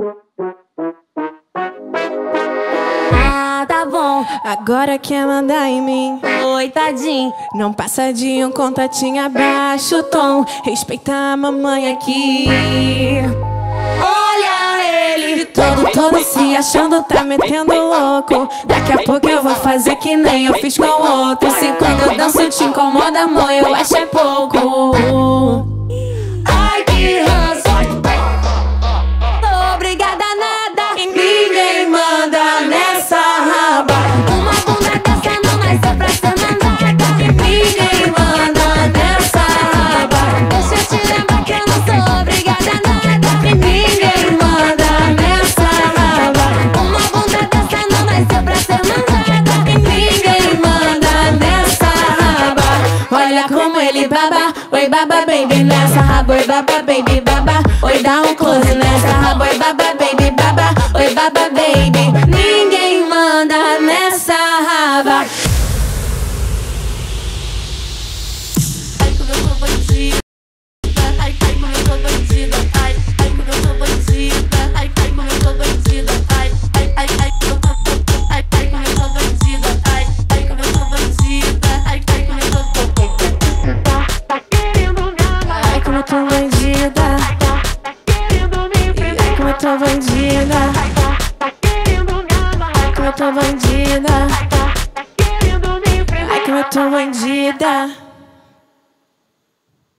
Ah, tá bom. Agora quer mandar em mim. Oi, tadinho. Não passa de um contatinho, abaixa o tom. Respeita a mamãe aqui. Olha ele, todo se achando, tá metendo louco. Daqui a pouco eu vou fazer que nem eu fiz com o outro. Se quando eu danço te incomoda, amor, eu acho é pouco. Ai, que ranço. Tô obrigada a nada. Ninguém manda nessa raba. Uma bunda dessa não nasceu pra ser mandada. Ninguém manda nessa raba. Deixa eu te lembrar que eu não sou obrigada a nada. Ninguém manda nessa raba. Uma bunda dessa não nasceu pra ser mandada. Ninguém manda nessa raba. Olha como ele baba. Oi, baba, baby, nessa raba. Oi, baba, baby, baba. Oi, dá um close nessa raba. Oi, baba, baby, baba. Oi, baba, baby. Ninguém manda nessa raba. Ai, como eu sou bandida. Ai, como eu sou bandida. Ai, como eu sou bandida. Ai, como eu sou bandida. Ai, como eu sou bandida. Ai, como eu sou bandida. Ai, como eu sou. Tá querendo me amar. Ai, como eu tô bandida. Tá querendo me Ai, como eu tô bandida.